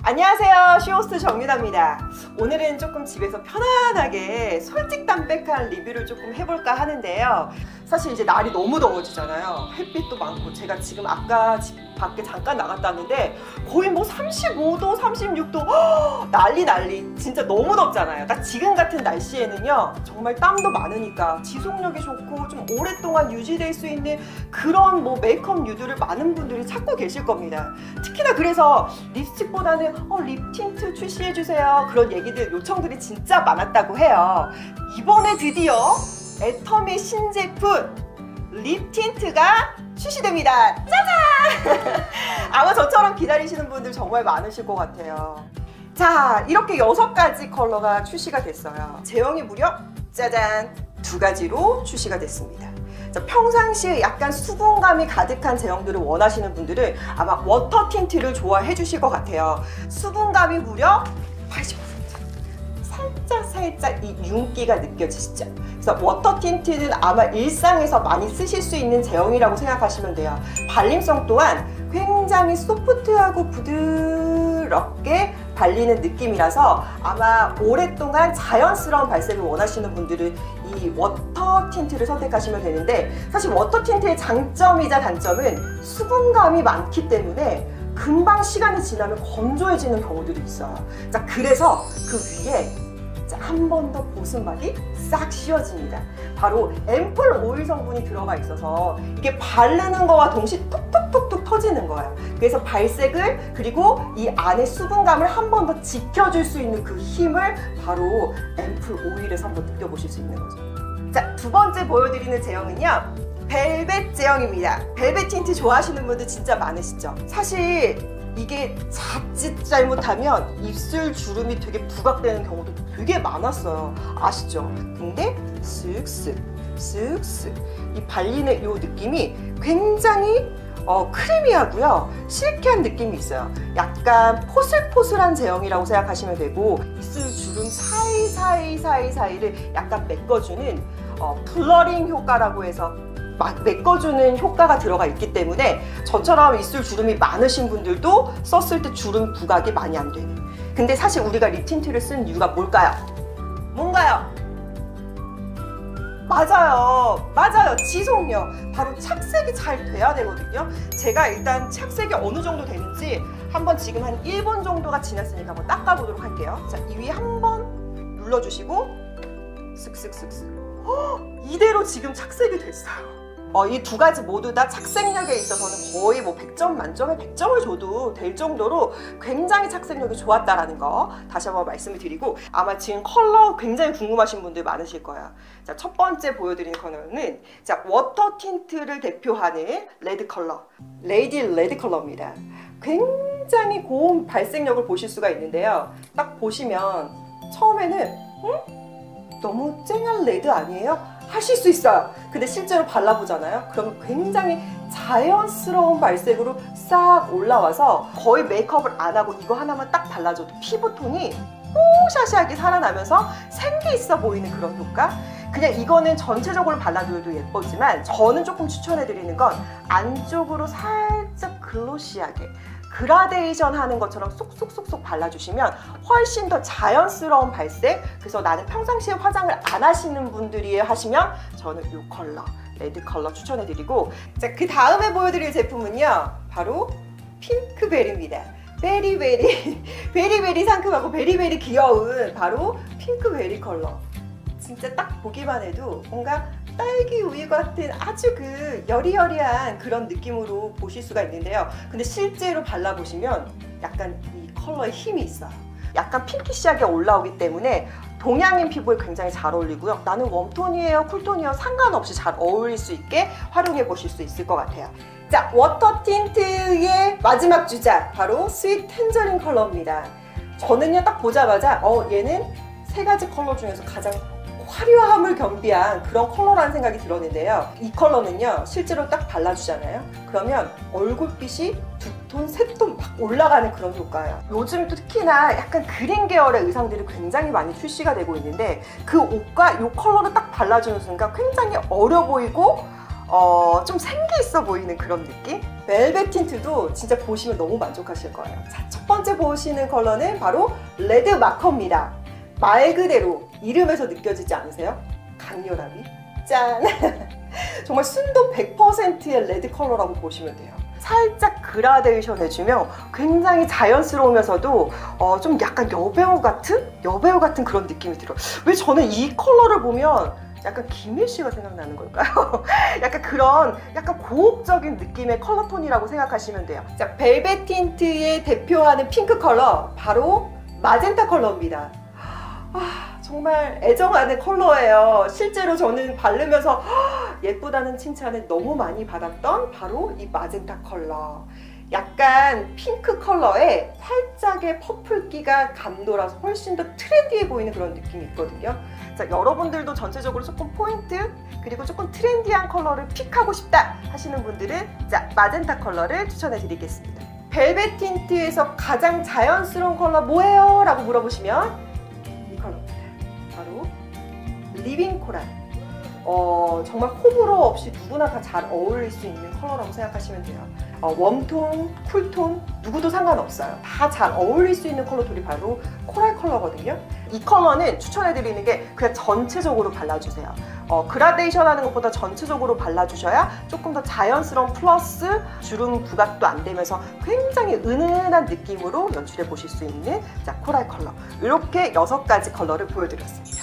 안녕하세요, 쇼호스트 정유다입니다. 오늘은 조금 집에서 편안하게 솔직담백한 리뷰를 조금 해볼까 하는데요. 사실 이제 날이 너무 더워지잖아요. 햇빛도 많고. 제가 지금 아까 집 밖에 잠깐 나갔다 왔는데 거의 뭐 35도, 36도 난리. 진짜 너무 덥잖아요. 딱 지금 같은 날씨에는요 정말 땀도 많으니까 지속력이 좋고 좀 오랫동안 유지될 수 있는 그런 뭐 메이크업류들을 많은 분들이 찾고 계실 겁니다. 특히나 그래서 립스틱보다는 립 틴트 출시해주세요, 그런 얘기들, 요청들이 진짜 많았다고 해요. 이번에 드디어 애터미 신제품 립 틴트가 출시됩니다. 짜잔! 아마 저처럼 기다리시는 분들 정말 많으실 것 같아요. 자, 이렇게 6가지 컬러가 출시가 됐어요. 제형이 무려 짜잔! 2가지로 출시가 됐습니다. 자, 평상시에 약간 수분감이 가득한 제형들을 원하시는 분들은 아마 워터 틴트를 좋아해 주실 것 같아요. 수분감이 무려 80%. 살짝 이 윤기가 느껴지시죠? 그래서 워터 틴트는 아마 일상에서 많이 쓰실 수 있는 제형이라고 생각하시면 돼요. 발림성 또한 굉장히 소프트하고 부드럽게 발리는 느낌이라서 아마 오랫동안 자연스러운 발색을 원하시는 분들은 이 워터 틴트를 선택하시면 되는데, 사실 워터 틴트의 장점이자 단점은 수분감이 많기 때문에 금방 시간이 지나면 건조해지는 경우들이 있어요. 자, 그래서 그 위에 한 번 더 보습막이 싹 씌워집니다. 바로 앰플 오일 성분이 들어가 있어서 이게 바르는 거와 동시에 톡톡톡톡 터지는 거예요. 그래서 발색을, 그리고 이 안에 수분감을 한 번 더 지켜줄 수 있는 그 힘을 바로 앰플 오일에서 한번 느껴보실 수 있는 거죠. 자, 2번째 보여드리는 제형은요, 벨벳 제형입니다. 벨벳 틴트 좋아하시는 분들 진짜 많으시죠? 사실 이게 자칫 잘못하면 입술 주름이 되게 부각되는 경우도 되게 많았어요. 아시죠? 근데 쓱쓱 이 발리는 이 느낌이 굉장히 크리미하고요, 실키한 느낌이 있어요. 약간 포슬포슬한 제형이라고 생각하시면 되고, 입술 주름 사이사이를 약간 메꿔주는 블러링 효과라고 해서 메꿔주는 효과가 들어가 있기 때문에 저처럼 입술 주름이 많으신 분들도 썼을 때 주름 부각이 많이 안 되는. 근데 사실 우리가 립 틴트를 쓴 이유가 뭘까요? 뭔가요? 맞아요. 지속력. 바로 착색이 잘 돼야 되거든요. 제가 일단 착색이 어느 정도 되는지 한번 지금 한 1분 정도가 지났으니까 한번 닦아보도록 할게요. 자, 이 위에 한번 눌러주시고 쓱쓱 이대로 지금 착색이 됐어요. 이 2가지 모두 다 착색력에 있어서는 거의 뭐 100점 만점에 100점을 줘도 될 정도로 굉장히 착색력이 좋았다라는 거 다시 한번 말씀을 드리고, 아마 지금 컬러 굉장히 궁금하신 분들 많으실 거예요. 자, 첫 번째 보여드리는 컬러는 자, 워터 틴트를 대표하는 레드 컬러, 레이디 레드 컬러입니다. 굉장히 고운 발색력을 보실 수가 있는데요. 딱 보시면 처음에는 너무 쨍한 레드 아니에요? 하실 수 있어요. 근데 실제로 발라보잖아요. 그러면 굉장히 자연스러운 발색으로 싹 올라와서 거의 메이크업을 안 하고 이거 하나만 딱 발라줘도 피부톤이 뽀샤시하게 살아나면서 생기 있어 보이는 그런 효과? 그냥 이거는 전체적으로 발라줘도 예쁘지만 저는 조금 추천해드리는 건 안쪽으로 살짝 글로시하게 그라데이션 하는 것처럼 쏙쏙쏙쏙 발라주시면 훨씬 더 자연스러운 발색. 그래서 나는 평상시에 화장을 안 하시는 분들이 하시면 저는 이 컬러, 레드 컬러 추천해드리고, 자, 그 다음에 보여드릴 제품은요, 바로 핑크베리입니다. 베리베리 상큼하고 베리베리 귀여운 바로 핑크베리 컬러. 진짜 딱 보기만 해도 뭔가 딸기 우유 같은 아주 그 여리여리한 그런 느낌으로 보실 수가 있는데요. 근데 실제로 발라보시면 약간 이 컬러에 힘이 있어요. 약간 핑키시하게 올라오기 때문에 동양인 피부에 굉장히 잘 어울리고요. 나는 웜톤이에요, 쿨톤이에요 상관없이 잘 어울릴 수 있게 활용해 보실 수 있을 것 같아요. 자, 워터 틴트의 마지막 주자, 바로 스윗 텐저린 컬러입니다. 저는요, 딱 보자마자 얘는 3가지 컬러 중에서 가장 화려함을 겸비한 그런 컬러라는 생각이 들었는데요. 이 컬러는요, 실제로 딱 발라주잖아요. 그러면 얼굴빛이 2톤, 3톤 막 올라가는 그런 효과예요. 요즘 특히나 약간 그린 계열의 의상들이 굉장히 많이 출시가 되고 있는데, 그 옷과 이 컬러를 딱 발라주는 순간 굉장히 어려 보이고 좀 생기 있어 보이는 그런 느낌? 벨벳 틴트도 진짜 보시면 너무 만족하실 거예요. 자, 첫 번째 보시는 컬러는 바로 레드 마커입니다. 말 그대로 이름에서 느껴지지 않으세요? 강렬함이? 짠! 정말 순도 100%의 레드 컬러라고 보시면 돼요. 살짝 그라데이션 해주면 굉장히 자연스러우면서도 좀 약간 여배우 같은 그런 느낌이 들어요. 왜 저는 이 컬러를 보면 약간 김일 씨가 생각나는 걸까요? 약간 그런 약간 고혹적인 느낌의 컬러톤이라고 생각하시면 돼요. 자, 벨벳 틴트의 대표하는 핑크 컬러 바로 마젠타 컬러입니다. 정말 애정하는 컬러예요. 실제로 저는 바르면서 예쁘다는 칭찬을 너무 많이 받았던 바로 이 마젠타 컬러. 약간 핑크 컬러에 살짝의 퍼플기가 감돌아서 훨씬 더 트렌디해 보이는 그런 느낌이 있거든요. 자, 여러분들도 전체적으로 조금 포인트 그리고 조금 트렌디한 컬러를 픽하고 싶다 하시는 분들은 자, 마젠타 컬러를 추천해 드리겠습니다. 벨벳 틴트에서 가장 자연스러운 컬러 뭐예요? 라고 물어보시면 이 컬러입니다. 바로 리빙 코랄. 정말 호불호 없이 누구나 다 잘 어울릴 수 있는 컬러라고 생각하시면 돼요. 웜톤, 쿨톤 누구도 상관없어요. 다 잘 어울릴 수 있는 컬러들이 바로 코랄 컬러거든요. 이 컬러는 추천해드리는 게 그냥 전체적으로 발라주세요. 그라데이션 하는 것보다 전체적으로 발라주셔야 조금 더 자연스러운 플러스 주름 부각도 안 되면서 굉장히 은은한 느낌으로 연출해 보실 수 있는 자, 코랄 컬러. 이렇게 6가지 컬러를 보여드렸습니다.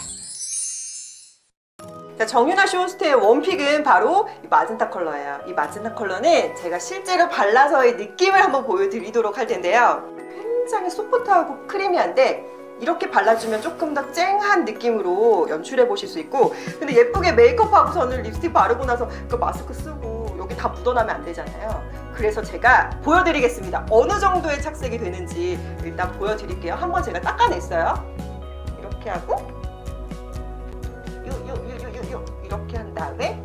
자, 정유나 쇼호스트의 원픽은 바로 이 마젠타 컬러예요. 이 마젠타 컬러는 제가 실제로 발라서의 느낌을 한번 보여드리도록 할 텐데요. 굉장히 소프트하고 크리미한데 이렇게 발라주면 조금 더 쨍한 느낌으로 연출해 보실 수 있고, 근데 예쁘게 메이크업하고서는 립스틱 바르고 나서 그 마스크 쓰고 여기 다 묻어나면 안 되잖아요. 그래서 제가 보여드리겠습니다. 어느 정도의 착색이 되는지 일단 보여드릴게요. 한번 제가 닦아냈어요. 이렇게 하고 이렇게 한 다음에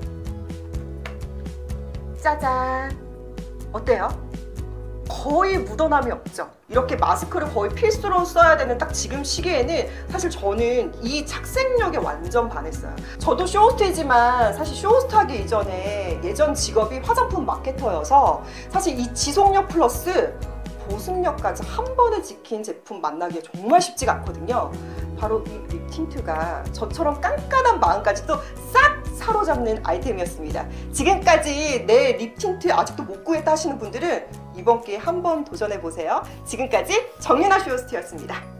짜잔! 어때요? 거의 묻어남이 없죠? 이렇게 마스크를 거의 필수로 써야 되는 딱 지금 시기에는 사실 저는 이 착색력에 완전 반했어요. 저도 쇼호스트이지만 사실 쇼호스트 하기 이전에 예전 직업이 화장품 마케터여서 사실 이 지속력 플러스 보습력까지 한 번에 지킨 제품 만나기가 정말 쉽지가 않거든요. 바로 이 립 틴트가 저처럼 깐깐한 마음까지도 싹 사로잡는 아이템이었습니다. 지금까지 내 립 틴트 아직도 못 구했다 하시는 분들은 이번 기회에 한번 도전해보세요. 지금까지 정유나 쇼호스트였습니다.